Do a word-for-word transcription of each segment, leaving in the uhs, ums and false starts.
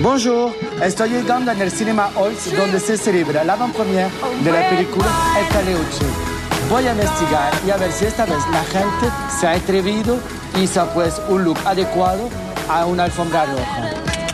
Bonjour, estoy llegando en el Cinema Oils, donde se celebra la avant-première de la película El Caleuche. Voy a investigar y a ver si esta vez la gente se ha atrevido y se ha puesto un look adecuado a una alfombra roja.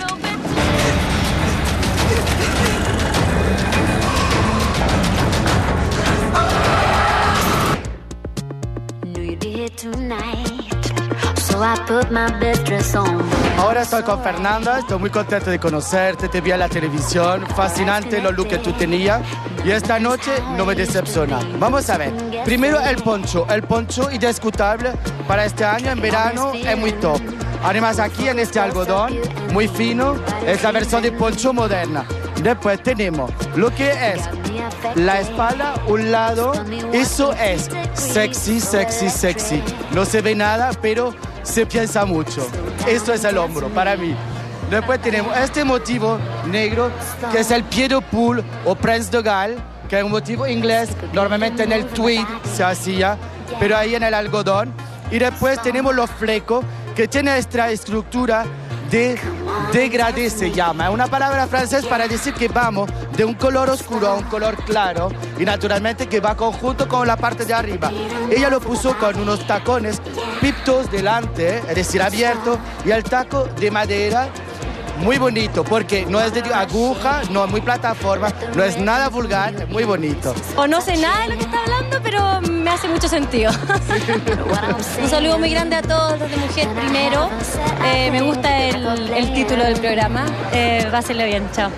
Ahora estoy con Fernanda, estoy muy contento de conocerte, te vi en la televisión, fascinante los looks que tú tenías y esta noche no me decepciona. Vamos a ver, primero el poncho, el poncho indiscutible para este año en verano es muy top. Además aquí en este algodón, muy fino, es la versión de poncho moderna. Después tenemos lo que es la espalda, un lado, eso es sexy, sexy, sexy. No se ve nada, pero se piensa mucho. Esto es el hombro, para mí. Después tenemos este motivo negro, que es el pied poule o Prince de Galles, que es un motivo inglés, normalmente en el tweed se hacía, pero ahí en el algodón. Y después tenemos los flecos, que tiene esta estructura de degradé, se llama. Es una palabra francesa para decir que vamos de un color oscuro a un color claro y naturalmente que va conjunto con la parte de arriba. Ella lo puso con unos tacones piptos delante, es decir, abierto, y el taco de madera muy bonito, porque no es de aguja, no es muy plataforma, no es nada vulgar, es muy bonito. O no sé nada de lo que está hablando, pero me hace mucho sentido. Un saludo muy grande a todos los de Mujer Primero. Eh, me gusta el, el título del programa. Eh, pásenlo bien, chao.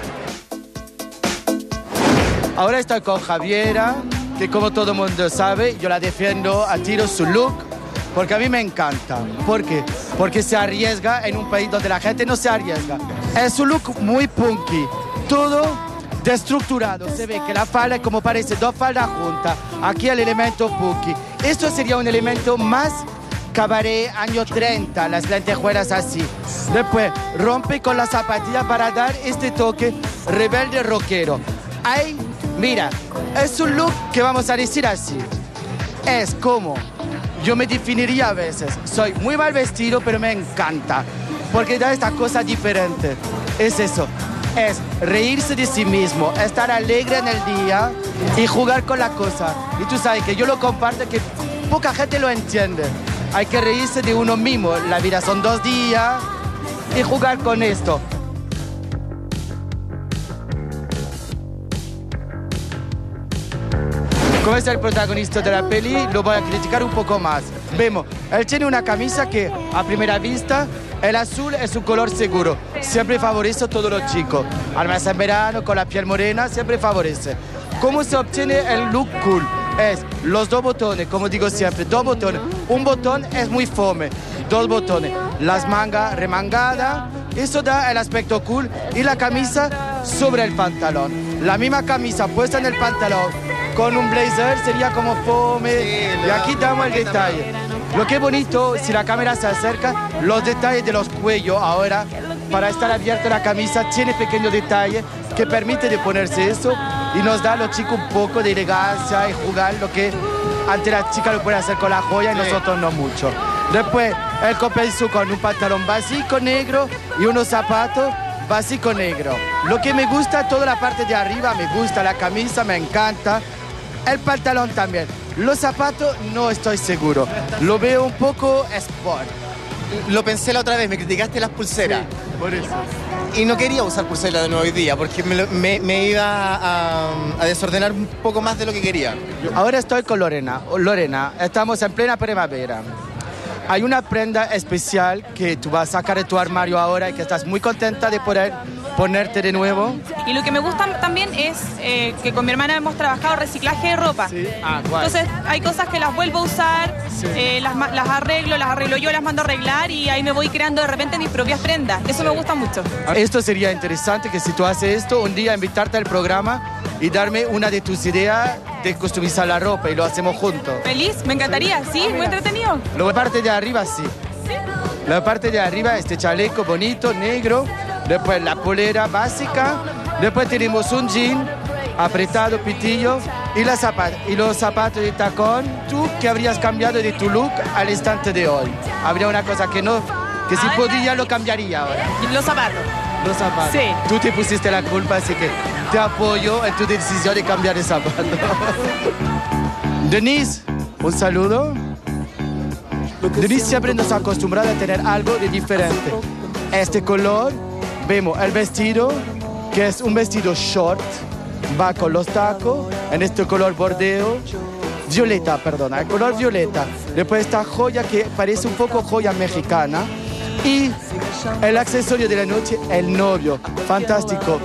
Ahora estoy con Javiera, que como todo el mundo sabe, yo la defiendo a tiro su look, porque a mí me encanta. ¿Por qué? Porque se arriesga en un país donde la gente no se arriesga. Es un look muy punky, todo destructurado. Se ve que la falda es como parece dos faldas juntas. Aquí el elemento punky. Esto sería un elemento más cabaret año treinta, las lentejuelas así. Después rompe con la zapatilla para dar este toque rebelde rockero. Ahí, mira, es un look que vamos a decir así. Es como... yo me definiría a veces, soy muy mal vestido, pero me encanta, porque da esta cosa diferente. Es eso, es reírse de sí mismo, estar alegre en el día y jugar con la cosa. Y tú sabes que yo lo comparto, que poca gente lo entiende. Hay que reírse de uno mismo, la vida son dos días y jugar con esto. Como es el protagonista de la peli, lo voy a criticar un poco más. Vemos, él tiene una camisa que a primera vista, el azul es un color seguro. Siempre favorece a todos los chicos. Además en verano, con la piel morena, siempre favorece. ¿Cómo se obtiene el look cool? Es los dos botones, como digo siempre, dos botones. Un botón es muy fome, dos botones. Las mangas remangadas, eso da el aspecto cool. Y la camisa sobre el pantalón. La misma camisa puesta en el pantalón con un blazer sería como fome, sí, y aquí damos el detalle. Lo que es bonito, si la cámara se acerca, los detalles de los cuellos ahora, para estar abierta la camisa, tiene pequeños detalles que permite de ponerse eso y nos da a los chicos un poco de elegancia y jugar lo que antes la chica lo puede hacer con la joya y nosotros no mucho. Después, el compensó con un pantalón básico negro y unos zapatos básico negro. Lo que me gusta, toda la parte de arriba, me gusta la camisa, me encanta. El pantalón también. Los zapatos no estoy seguro. Lo veo un poco sport. Lo pensé la otra vez, me criticaste las pulseras. Sí, por eso. Y no quería usar pulseras de nuevo hoy día, porque me, me, me iba a, a desordenar un poco más de lo que quería. Ahora estoy con Lorena. Lorena, estamos en plena primavera. Hay una prenda especial que tú vas a sacar de tu armario ahora y que estás muy contenta de poder ponerte de nuevo. Y lo que me gusta también es eh, que con mi hermana hemos trabajado reciclaje de ropa. Sí. Ah, guay. Entonces hay cosas que las vuelvo a usar, sí. eh, las, las arreglo, las arreglo yo, las mando a arreglar y ahí me voy creando de repente mis propias prendas. Eso sí. Me gusta mucho. Esto sería interesante que si tú haces esto, un día invitarte al programa y darme una de tus ideas de customizar la ropa y lo hacemos juntos. Feliz, me encantaría, sí, muy entretenido. La parte de arriba sí. ¿Sí? La parte de arriba, este chaleco bonito, negro, después la polera básica, después tenemos un jean apretado, pitillo, y, la zapat y los zapatos de tacón. ¿Tú qué habrías cambiado de tu look al instante de hoy? ¿Habría una cosa que no, que si podía lo cambiaría ahora? Los zapatos. los zapatos. Sí. Tú te pusiste la culpa, así que te apoyo en tu decisión de cambiar de zapato. Denise, un saludo. Denise siempre nos ha acostumbrado a tener algo de diferente. Este color, vemos el vestido, que es un vestido short, va con los tacos, en este color bordeo, violeta, perdona, el color violeta. Después esta joya que parece un poco joya mexicana. Y el accesorio de la noche, el novio, fantástico.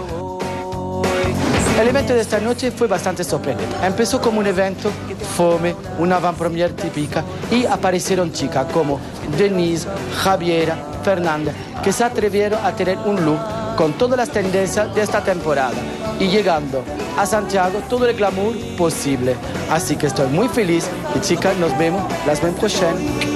El evento de esta noche fue bastante sorprendente. Empezó como un evento fome, una avant-première típica, y aparecieron chicas como Denise, Javiera, Fernanda, que se atrevieron a tener un look con todas las tendencias de esta temporada y llegando a Santiago todo el glamour posible. Así que estoy muy feliz y chicas, nos vemos la semana próxima.